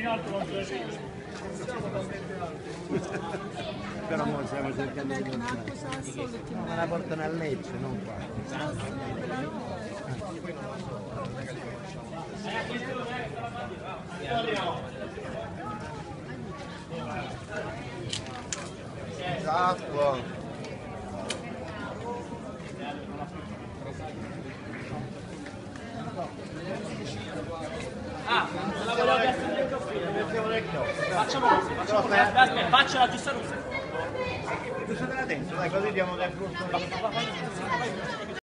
Però noi stiamo cercando di ma la portano a Lecce, non qua. Esatto. Facciamo così, aspetta, faccio la giusta luce. Lasciatela dentro, dai, così diamo del frutto.